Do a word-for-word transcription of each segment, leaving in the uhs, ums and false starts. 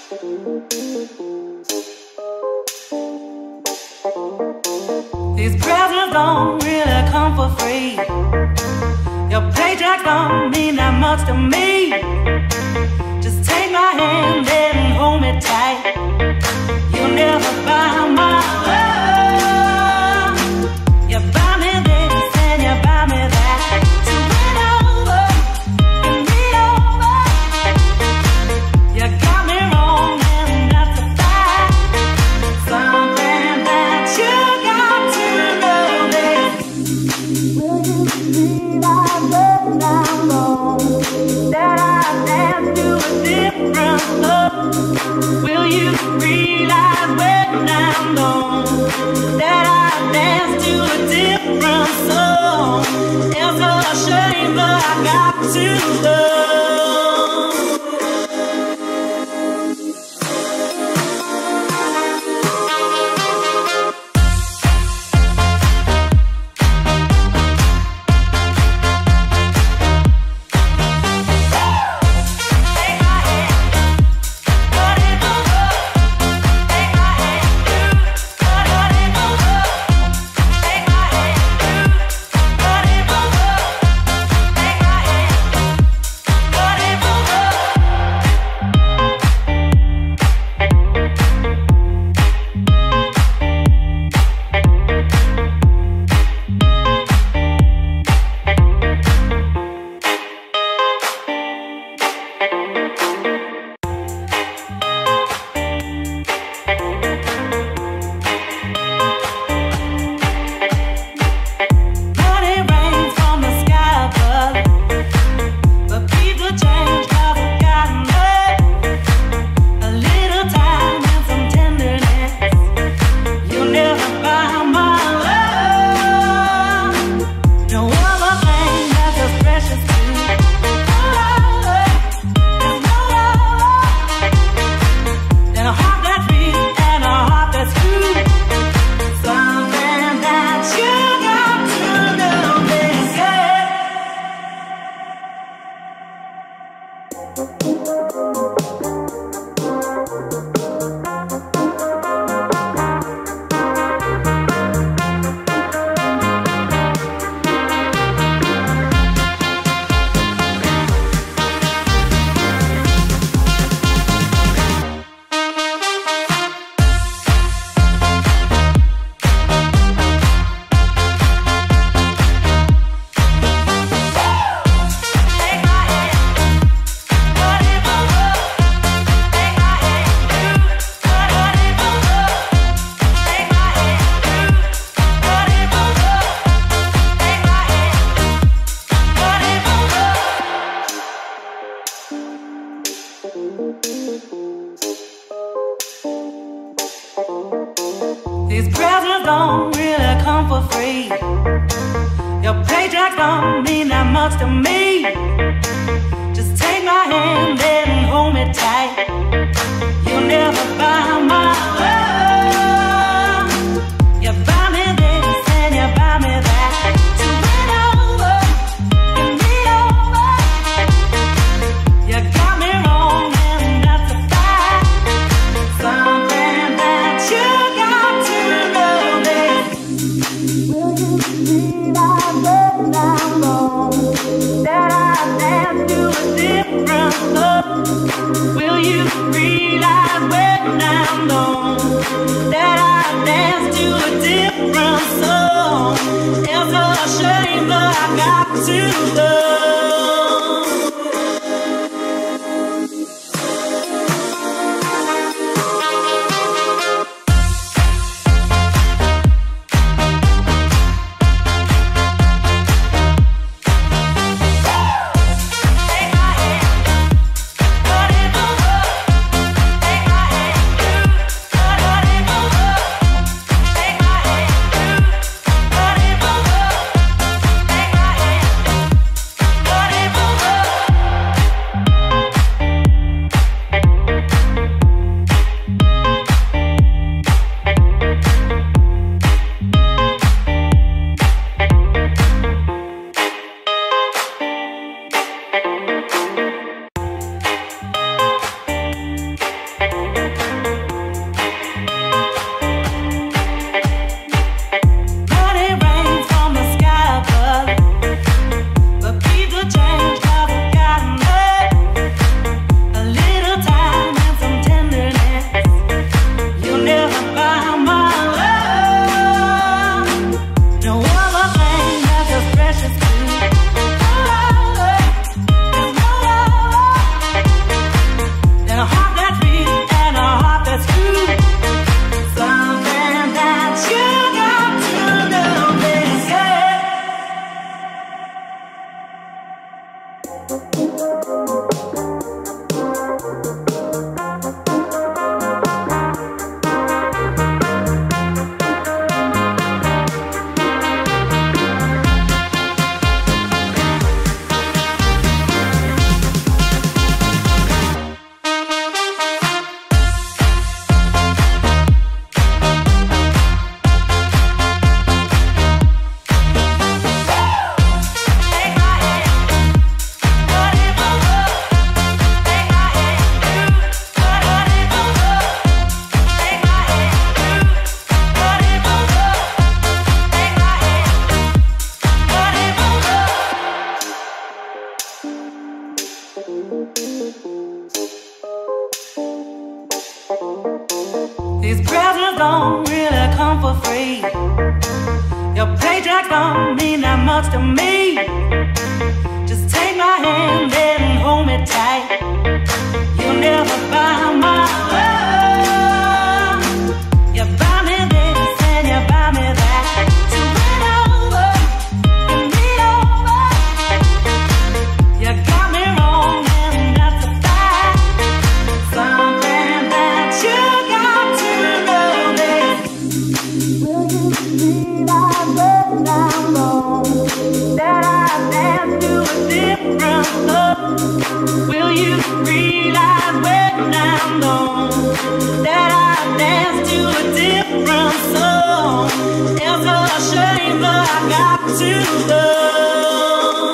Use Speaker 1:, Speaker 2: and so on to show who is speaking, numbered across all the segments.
Speaker 1: These presents don't really come for free. Your paycheck don't mean that much to me. Just take my hand and hold me tight. You'll never buy my love. You buy me this and you buy me that. So win over, and me over. You got me wrong and that's a fact. Something that you got to know this. Will you realize that I'm wrong? That I dance to a different love. Will you realize when I'm gone that I dance to a different song? It's a shame, but I got to love. These presents don't really come for free. Your paycheck don't mean that much to me. Just take my hand and hold me tight. You'll never buy my love. You buy me this and you buy me that. So win over, and me over. You got me wrong and that's a fact. Something that you got to know this. Will you realize that I'm wrong? That I dance to a different love. Will you realize when I'm gone that I dance to a different song? It's a shame, but I got to love.
Speaker 2: What
Speaker 1: These presents don't really come for free. Your paycheck don't mean that much to me. Just take my hand and hold me tight. You'll never buy my love. You buy me this and you buy me that. So win over and me over. You got me wrong and that's a fact. Something that you got to know is, will you realize when I'm gone that I dance to a different love? Will you realize when I'm gone that I dance to a different song? It's a shame that I got to love.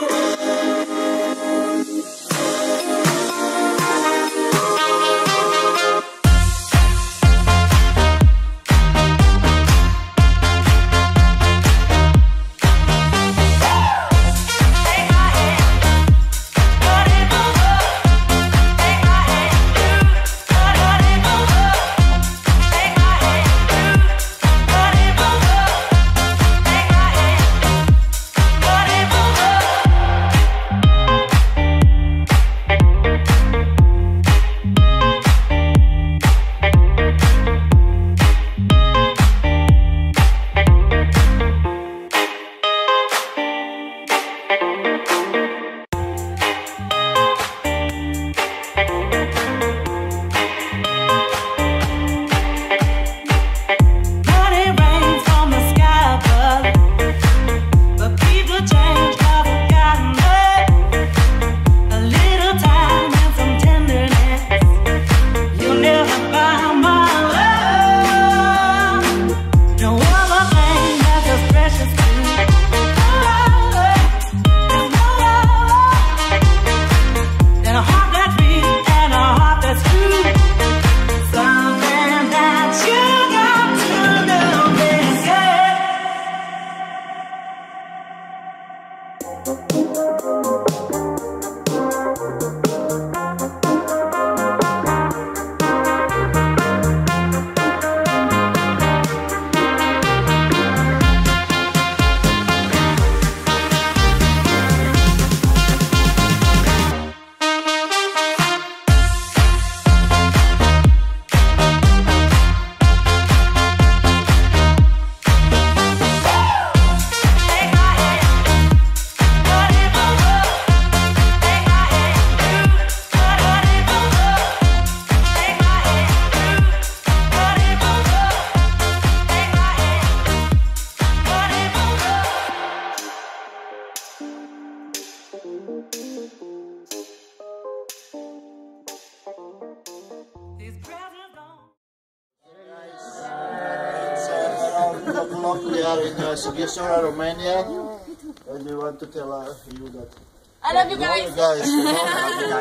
Speaker 2: We are in uh, Sighisoara, Romania, and we want to tell uh, you that
Speaker 3: I love you guys.
Speaker 2: you guys, you know, love you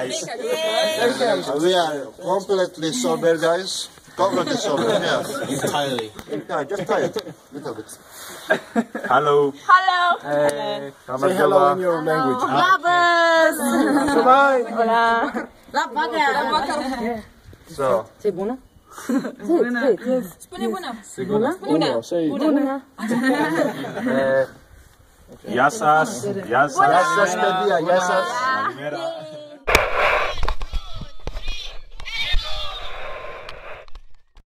Speaker 2: guys. Uh, we are completely sober, guys. Completely sober, yeah.
Speaker 4: Entirely.
Speaker 2: Yeah, just try it, little bit.
Speaker 4: Hello.
Speaker 3: Hello.
Speaker 4: Hey.
Speaker 2: Say hello in your language.
Speaker 3: Lovers.
Speaker 2: Bye.
Speaker 3: Hola. La vaca.
Speaker 2: So.
Speaker 3: Sei bună? Spune bună. Bună? Bună. Bună.
Speaker 4: Yasas. Yasas.
Speaker 2: Yasas, Media, Yasas.
Speaker 4: Primera.